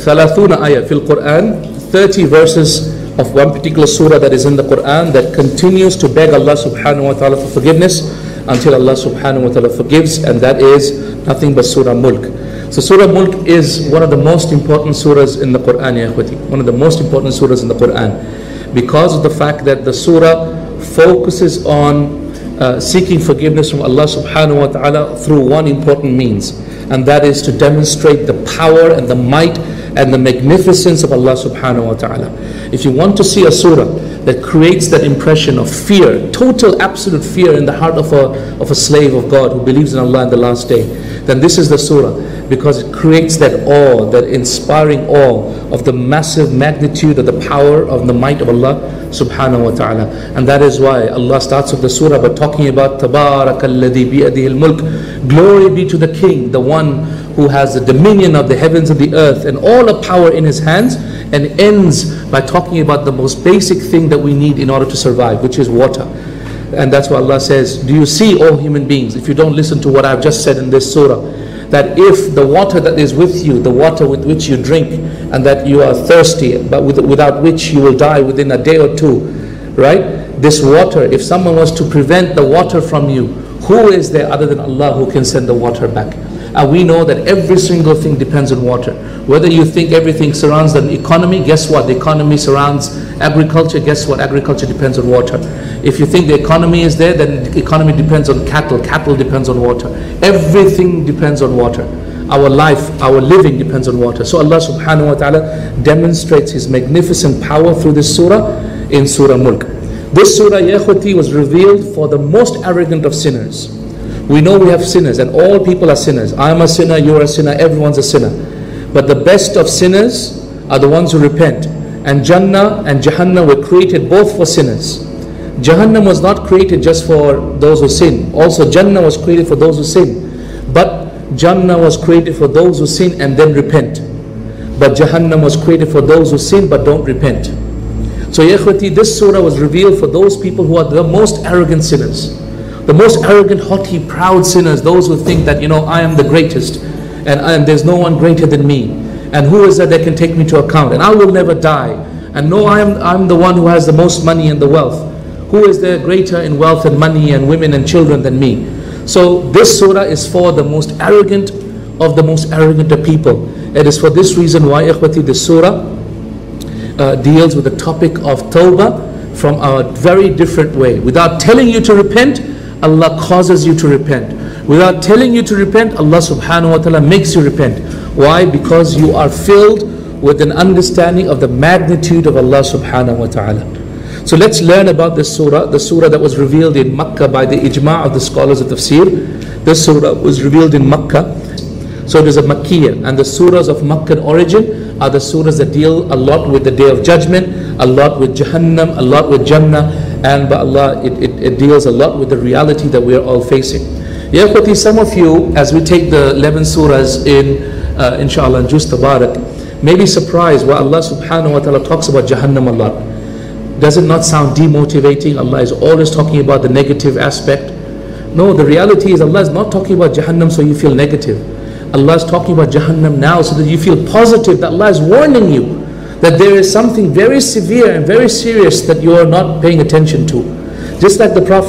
30 ayah fil Quran, 30 verses of one particular surah that is in the Quran that continues to beg Allah subhanahu wa ta'ala for forgiveness until Allah subhanahu wa ta'ala forgives, and that is nothing but Surah Mulk. So Surah Mulk is one of the most important surahs in the Quran, ya ikhwati. One of the most important surahs in the Quran, because of the fact that the surah focuses on seeking forgiveness from Allah subhanahu wa ta'ala through one important means, and that is to demonstrate the power and the might and the magnificence of Allah subhanahu wa ta'ala. If you want to see a surah that creates that impression of fear, total absolute fear in the heart of a slave of God who believes in Allah in the last day, then this is the surah, because it creates that awe, that inspiring awe of the massive magnitude of the power of the might of Allah subhanahu wa ta'ala. And that is why Allah starts with the surah by talking about Tabarakalladhi biyadihi al-mulk, glory be to the King, the one who has the dominion of the heavens and the earth and all the power in his hands, and ends by talking about the most basic thing that we need in order to survive, which is water. And that's why Allah says, do you see, all human beings, if you don't listen to what I've just said in this surah, that if the water that is with you, the water with which you drink, and that you are thirsty, but without which you will die within a day or two, right? This water, if someone was to prevent the water from you, who is there other than Allah who can send the water back? And we know that every single thing depends on water. Whether you think everything surrounds the economy, guess what? The economy surrounds agriculture. Guess what? Agriculture depends on water. If you think the economy is there, then the economy depends on cattle. Cattle depends on water. Everything depends on water. Our life, our living depends on water. So Allah subhanahu wa ta'ala demonstrates His magnificent power through this surah in Surah Mulk. This surah, ya ikhwati, was revealed for the most arrogant of sinners. We know we have sinners, and all people are sinners. I am a sinner, you are a sinner, everyone's a sinner. But the best of sinners are the ones who repent. And Jannah and Jahannam were created both for sinners. Jahannam was not created just for those who sin. Also Jannah was created for those who sin. But Jannah was created for those who sin and then repent. But Jahannam was created for those who sin but don't repent. So ya ikhwati, this surah was revealed for those people who are the most arrogant sinners. The most arrogant, haughty, proud sinners, those who think that, I am the greatest, and there's no one greater than me, and who is that can take me to account, and I will never die, and no, I'm the one who has the most money and the wealth. Who is there greater in wealth and money and women and children than me? So this surah is for the most arrogant of the most arrogant of people. It is for this reason why, ikhwati, this surah deals with the topic of tawbah from a very different way. Without telling you to repent, Allah causes you to repent. Without telling you to repent, Allah subhanahu wa ta'ala makes you repent. Why? Because you are filled with an understanding of the magnitude of Allah subhanahu wa ta'ala. So let's learn about this surah, the surah that was revealed in Makkah by the ijma' of the scholars of tafsir. This surah was revealed in Makkah. So it is a Makkiyah, and the surahs of Makkah origin are the surahs that deal a lot with the Day of Judgment, a lot with Jahannam, a lot with Jannah, and by Allah, it deals a lot with the reality that we are all facing. Ya ikhwati, some of you, as we take the 11 surahs in inshallah in Juz Tabarak, may be surprised why Allah subhanahu wa ta'ala talks about Jahannam a lot. Does it not sound demotivating? Allah is always talking about the negative aspect. No, the reality is Allah is not talking about Jahannam so you feel negative. Allah is talking about Jahannam now so that you feel positive, that Allah is warning you that there is something very severe and very serious that you are not paying attention to. Just like the Prophet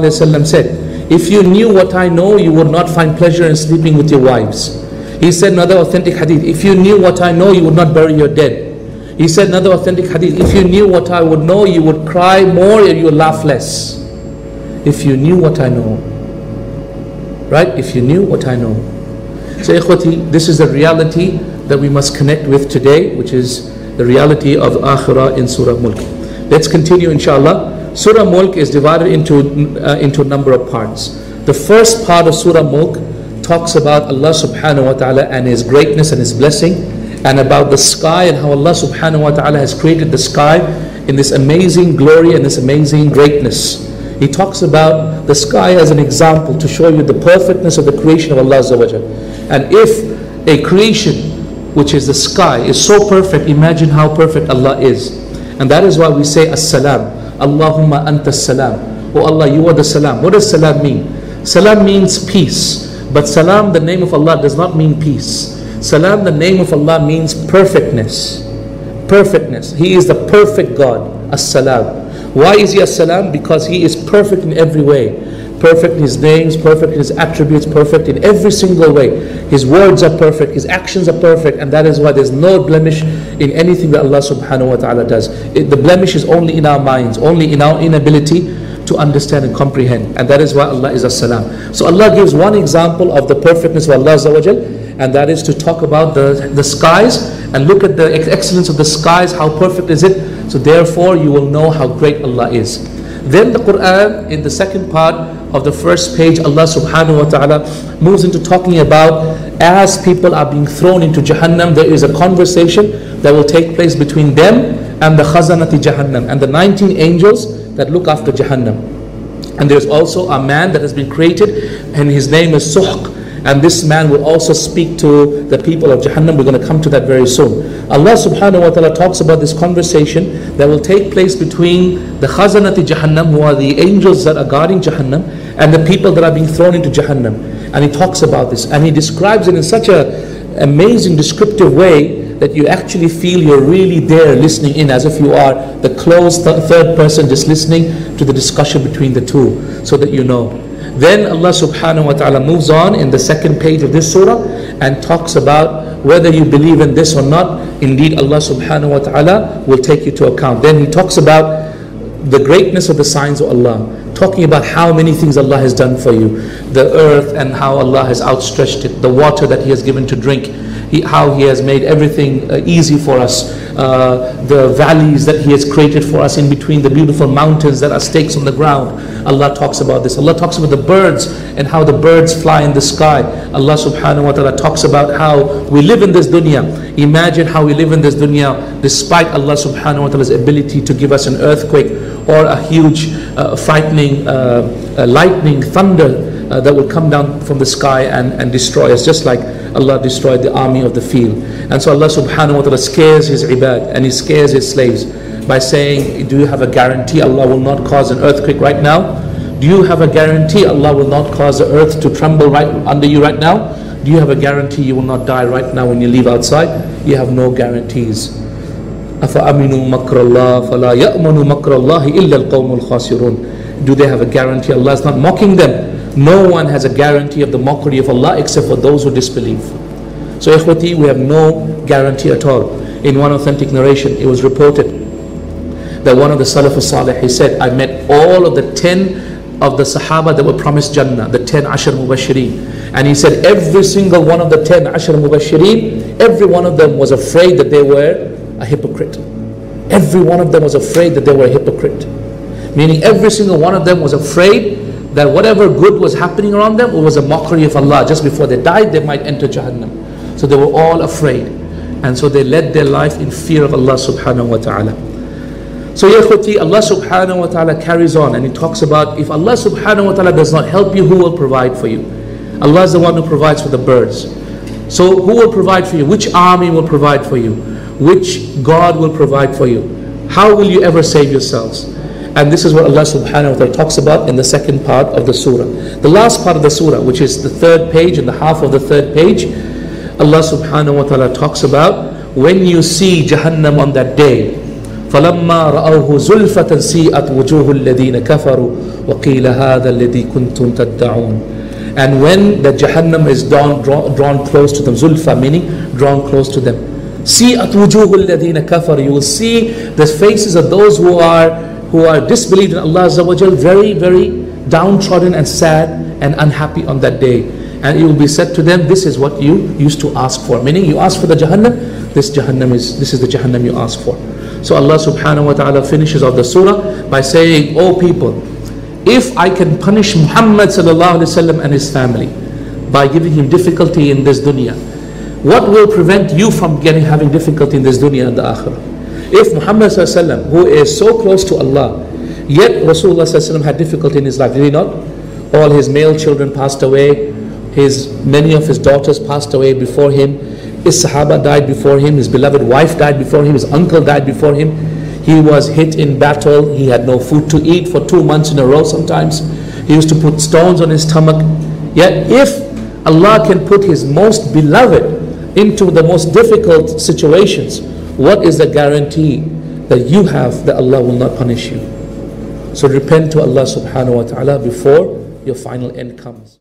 ﷺ said, if you knew what I know, you would not find pleasure in sleeping with your wives. He said another authentic hadith, if you knew what I know, you would not bury your dead. He said another authentic hadith, if you knew what I would know, you would cry more and you would laugh less. If you knew what I know. Right? If you knew what I know. So ikhwati, this is the reality that we must connect with today, which is the reality of Akhirah in Surah Mulk. Let's continue inshallah. Surah Mulk is divided into a number of parts. The first part of Surah Mulk talks about Allah subhanahu wa ta'ala and His greatness and His blessing, and about the sky and how Allah subhanahu wa ta'ala has created the sky in this amazing glory and this amazing greatness. He talks about the sky as an example to show you the perfectness of the creation of Allah Azza wa Jal. And if a creation which is the sky is so perfect, imagine how perfect Allah is. And that is why we say As-Salam, Allahumma anta salam. Oh Allah, you are the salam. What does salam mean? Salam means peace. But salam, the name of Allah, does not mean peace. Salam, the name of Allah, means perfectness. Perfectness. He is the perfect God. As-Salam. Why is He As-Salam? Because He is perfect in every way. Perfect in His names, perfect in His attributes, perfect in every single way. His words are perfect, His actions are perfect, and that is why there's no blemish in anything that Allah subhanahu wa ta'ala does. The blemish is only in our minds, only in our inability to understand and comprehend, and that is why Allah is As-Salam. So Allah gives one example of the perfectness of Allah Azza wa Jal, and that is to talk about the skies, and look at the excellence of the skies, how perfect is it. So therefore you will know how great Allah is. Then the Quran, in the second part of the first page, Allah subhanahu wa ta'ala moves into talking about, as people are being thrown into Jahannam, there is a conversation that will take place between them and the Khazanati Jahannam, and the 19 angels that look after Jahannam. And there's also a man that has been created, and his name is Suhq. And this man will also speak to the people of Jahannam. We're going to come to that very soon. Allah subhanahu wa ta'ala talks about this conversation that will take place between the Khazanati Jahannam, who are the angels that are guarding Jahannam, and the people that are being thrown into Jahannam. And he talks about this, and he describes it in such an amazing descriptive way that you actually feel you're really there listening in, as if you are the close third person just listening to the discussion between the two, so that you know. Then Allah subhanahu wa ta'ala moves on in the second page of this surah and talks about whether you believe in this or not. Indeed, Allah subhanahu wa ta'ala will take you to account. Then He talks about the greatness of the signs of Allah, talking about how many things Allah has done for you, the earth and how Allah has outstretched it, the water that He has given to drink, how He has made everything easy for us, the valleys that He has created for us in between the beautiful mountains that are stakes on the ground. Allah talks about this. Allah talks about the birds and how the birds fly in the sky. Allah subhanahu wa ta'ala talks about how we live in this dunya. Imagine how we live in this dunya despite Allah subhanahu wa ta'ala's ability to give us an earthquake or a huge frightening lightning, thunder that will come down from the sky and destroy us, just like Allah destroyed the army of the field. And so Allah subhanahu wa ta'ala scares His ibad, and He scares His slaves by saying, do you have a guarantee Allah will not cause an earthquake right now? Do you have a guarantee Allah will not cause the earth to tremble right under you right now? Do you have a guarantee you will not die right now when you leave outside? You have no guarantees. أَفَأَمِنُوا مَكْرَ اللَّهِ فَلَا يَأْمَنُوا مَكْرَ اللَّهِ إِلَّا الْقَوْمُ الْخَاسِرُونَ. Do they have a guarantee Allah is not mocking them? No one has a guarantee of the mockery of Allah except for those who disbelieve. So ikhwati, we have no guarantee at all. In one authentic narration, it was reported that one of the Salaf al-Salih, he said, I met all of the 10 of the Sahaba that were promised Jannah, the 10 Ashar Mubashirin. And he said every single one of the 10 Ashar Mubashirin, every one of them was afraid that they were a hypocrite. Every one of them was afraid that they were a hypocrite. Meaning every single one of them was afraid that whatever good was happening around them, it was a mockery of Allah. Just before they died, they might enter Jahannam. So they were all afraid. And so they led their life in fear of Allah subhanahu wa ta'ala. So ya ikhwati, Allah subhanahu wa ta'ala carries on, and He talks about, if Allah subhanahu wa ta'ala does not help you, who will provide for you? Allah is the one who provides for the birds. So who will provide for you? Which army will provide for you? Which God will provide for you? How will you ever save yourselves? And this is what Allah subhanahu wa ta'ala talks about in the second part of the surah. The last part of the surah, which is the third page and the half of the third page, Allah subhanahu wa ta'ala talks about when you see Jahannam on that day. فَلَمَّا رَأَوْهُ زُلْفَةً سِيئَتْ وُجُوهُ الَّذِينَ كَفَرُوا وَقِيلَ هَذَا الَّذِي كُنْتُمْ تَدَّعُونَ. And when the Jahannam is drawn close to them, Zulfa meaning drawn close to them. سِيئَتْ وُجُوهُ الَّذِينَ كَفَرُوا. You will see the faces of those who are disbelieved in Allah Azza wa Jal, very, very downtrodden and sad and unhappy on that day. And it will be said to them, this is what you used to ask for. Meaning you asked for the Jahannam, this is the Jahannam you asked for. So Allah subhanahu wa ta'ala finishes off the surah by saying, O people, if I can punish Muhammad sallallahu alaihi wasallam and his family by giving him difficulty in this dunya, what will prevent you from having difficulty in this dunya and the akhirah? If Muhammad sallallahu alaihi wasallam, who is so close to Allah, yet Rasulullah sallallahu alaihi wasallam had difficulty in his life, did he not? All his male children passed away, many of his daughters passed away before him, his Sahaba died before him, his beloved wife died before him, his uncle died before him, he was hit in battle, he had no food to eat for 2 months in a row sometimes, he used to put stones on his stomach. Yet if Allah can put his most beloved into the most difficult situations, what is the guarantee that you have that Allah will not punish you? So repent to Allah subhanahu wa ta'ala before your final end comes.